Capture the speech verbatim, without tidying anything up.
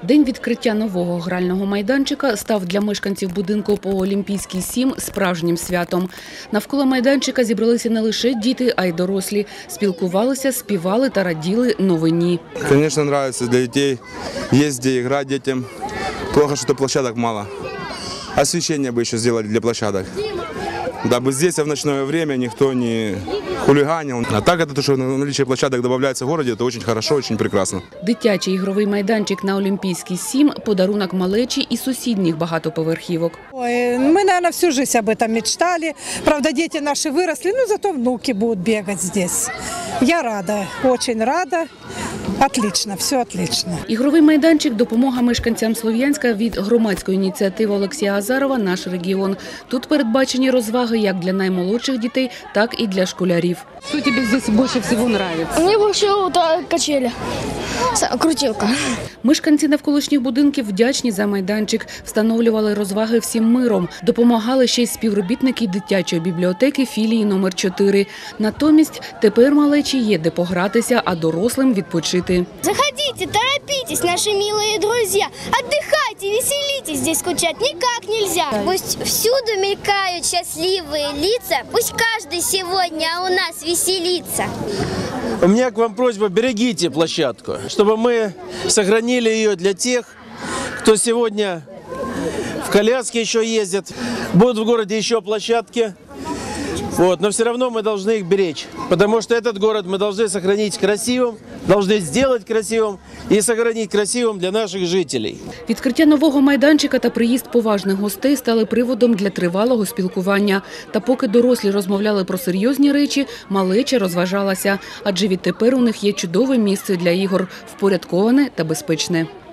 День відкриття нового грального майданчика став для мешканців будинку по Олімпійській, сім справжнім святом. Навколо майданчика зібралися не лише діти, а й дорослі. Спілкувалися, співали та раділи новині. Звісно, подобається для дітей, є де грати дітям. Плохо, що площадок мало. Освещение бы еще сделали для площадок. Дабы здесь в ночное время никто не хулиганил. А так это то, что наличие площадок добавляется в городе, это очень хорошо, очень прекрасно. Дитячий ігровий майданчик на Олімпійській, сім – подарунок малечі і сусідніх багатоповерхівок. Ой, мы, наверное, всю жизнь об этом мечтали. Правда, дети наши выросли, но зато внуки будут бегать здесь. Я рада, очень рада. Отлично, все отлично. Ігровий майданчик – допомога мешканцям Слов'янська від громадської ініціативи Олексія Азарова «Наш регіон». Тут передбачені розваги як для наймолодших дітей, так і для школярів. Що тобі тут більше всього подобається? Мені більше качелі, крутілка. Мешканці навколишніх будинків вдячні за майданчик, встановлювали розваги всім миром. Допомагали ще й співробітники дитячої бібліотеки філії номер чотири. Натомість тепер малечі є де погратися, а дорослим відпочити. Заходите, торопитесь, наши милые друзья. Отдыхайте, веселитесь, здесь скучать никак нельзя. Пусть всюду мелькают счастливые лица, пусть каждый сегодня у нас веселится. У меня к вам просьба, берегите площадку, чтобы мы сохранили ее для тех, кто сегодня в коляске еще ездит. Будут в городе еще площадки, вот, но все равно мы должны их беречь, потому что этот город мы должны сохранить красивым, должны сделать красивым и сохранить красивым для наших жителей. Відкриття нового майданчика та приїзд поважних гостей стали приводом для тривалого спілкування. Та поки дорослі розмовляли про серйозні речі, малеча розважалася. Адже відтепер у них є чудове місце для ігор – впорядковане та безпечне.